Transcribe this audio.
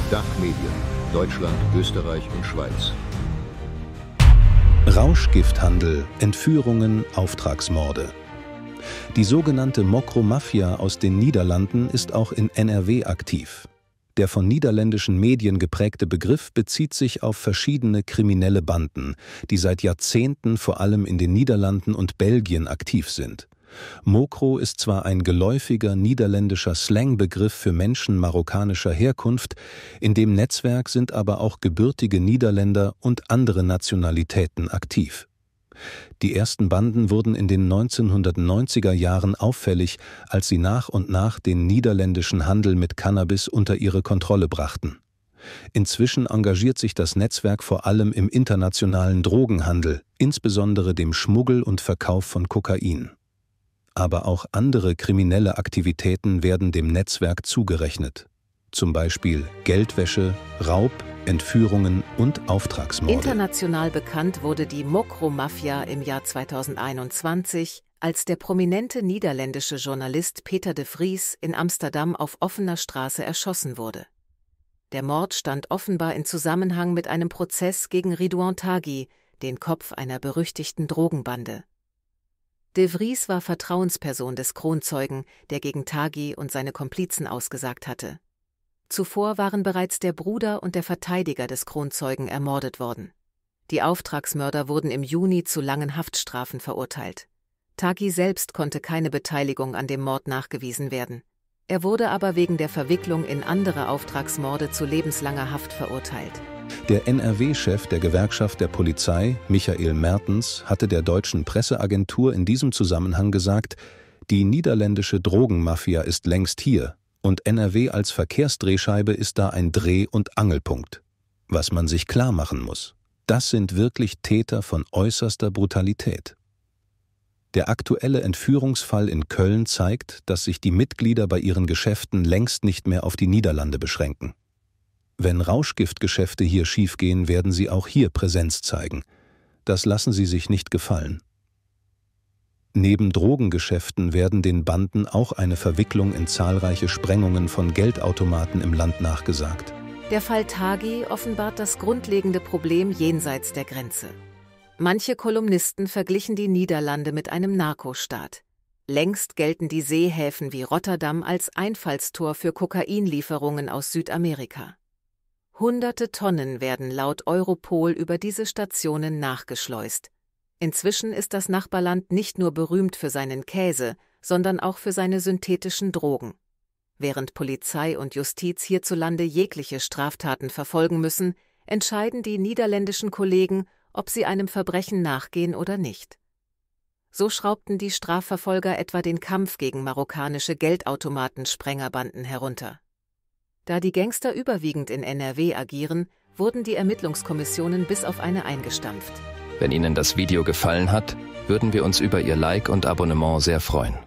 Dachmedien, Deutschland, Österreich und Schweiz. Rauschgifthandel, Entführungen, Auftragsmorde. Die sogenannte Mokro-Mafia aus den Niederlanden ist auch in NRW aktiv. Der von niederländischen Medien geprägte Begriff bezieht sich auf verschiedene kriminelle Banden, die seit Jahrzehnten vor allem in den Niederlanden und Belgien aktiv sind. Mokro ist zwar ein geläufiger niederländischer Slangbegriff für Menschen marokkanischer Herkunft, in dem Netzwerk sind aber auch gebürtige Niederländer und andere Nationalitäten aktiv. Die ersten Banden wurden in den 1990er Jahren auffällig, als sie nach und nach den niederländischen Handel mit Cannabis unter ihre Kontrolle brachten. Inzwischen engagiert sich das Netzwerk vor allem im internationalen Drogenhandel, insbesondere dem Schmuggel und Verkauf von Kokain. Aber auch andere kriminelle Aktivitäten werden dem Netzwerk zugerechnet. Zum Beispiel Geldwäsche, Raub, Entführungen und Auftragsmorde. International bekannt wurde die Mokro-Mafia im Jahr 2021, als der prominente niederländische Journalist Peter de Vries in Amsterdam auf offener Straße erschossen wurde. Der Mord stand offenbar in Zusammenhang mit einem Prozess gegen Ridouan Taghi, den Kopf einer berüchtigten Drogenbande. De Vries war Vertrauensperson des Kronzeugen, der gegen Taghi und seine Komplizen ausgesagt hatte. Zuvor waren bereits der Bruder und der Verteidiger des Kronzeugen ermordet worden. Die Auftragsmörder wurden im Juni zu langen Haftstrafen verurteilt. Taghi selbst konnte keine Beteiligung an dem Mord nachgewiesen werden. Er wurde aber wegen der Verwicklung in andere Auftragsmorde zu lebenslanger Haft verurteilt. Der NRW-Chef der Gewerkschaft der Polizei, Michael Mertens, hatte der deutschen Presseagentur in diesem Zusammenhang gesagt, die niederländische Drogenmafia ist längst hier und NRW als Verkehrsdrehscheibe ist da ein Dreh- und Angelpunkt. Was man sich klar machen muss, das sind wirklich Täter von äußerster Brutalität. Der aktuelle Entführungsfall in Köln zeigt, dass sich die Mitglieder bei ihren Geschäften längst nicht mehr auf die Niederlande beschränken. Wenn Rauschgiftgeschäfte hier schiefgehen, werden sie auch hier Präsenz zeigen. Das lassen sie sich nicht gefallen. Neben Drogengeschäften werden den Banden auch eine Verwicklung in zahlreiche Sprengungen von Geldautomaten im Land nachgesagt. Der Fall Taghi offenbart das grundlegende Problem jenseits der Grenze. Manche Kolumnisten verglichen die Niederlande mit einem Narkostaat. Längst gelten die Seehäfen wie Rotterdam als Einfallstor für Kokainlieferungen aus Südamerika. Hunderte Tonnen werden laut Europol über diese Stationen nachgeschleust. Inzwischen ist das Nachbarland nicht nur berühmt für seinen Käse, sondern auch für seine synthetischen Drogen. Während Polizei und Justiz hierzulande jegliche Straftaten verfolgen müssen, entscheiden die niederländischen Kollegen, ob sie einem Verbrechen nachgehen oder nicht. So schraubten die Strafverfolger etwa den Kampf gegen marokkanische Geldautomaten-Sprengerbanden herunter. Da die Gangster überwiegend in NRW agieren, wurden die Ermittlungskommissionen bis auf eine eingestampft. Wenn Ihnen das Video gefallen hat, würden wir uns über Ihr Like und Abonnement sehr freuen.